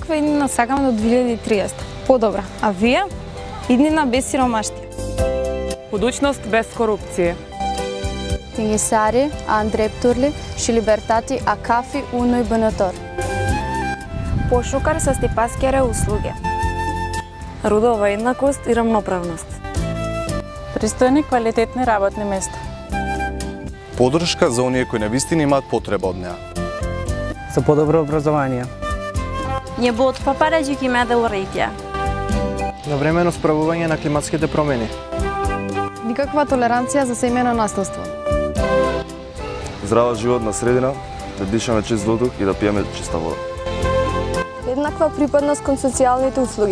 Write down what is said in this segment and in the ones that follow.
каква иднина сакаме до 2030? Подобра. А вие? Иднина без сиромаштија. Будуćност без корупција. Тингисари, Андрепturli și libertati a cafi unui bănător. Пошукар со стипаскере услуги. Родова еднакост и равноправност. Пристојни квалитетни работни места. Подршка за оние кои навистина имаат потреба од неа. За подобро образование. Një botë pa paragjykime dhe urrëtie. Навремено справување на климатските промени. Никаква толеранција за семејно наследство. Здрава животна средина, да дишаме чист воздух и да пиеме чиста вода. Еднаква припадност кон социјалните услуги.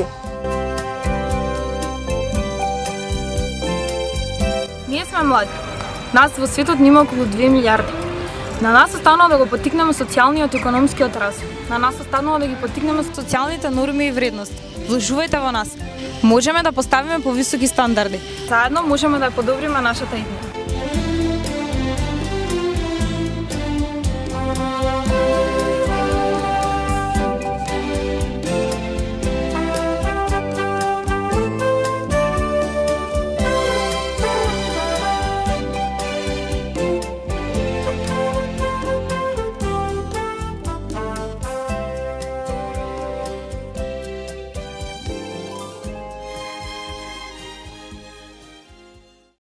Ние сме млади. Нас во светот нема околу 2 милиарди. На нас останува да го поттикнеме социјалниот и економскиот развој. На нас останува да ги поттикнеме социјалните норми и вредности. Вложувајте во нас. Можеме да поставиме повисоки стандарди. Заедно можеме да ја подобриме нашата иднина.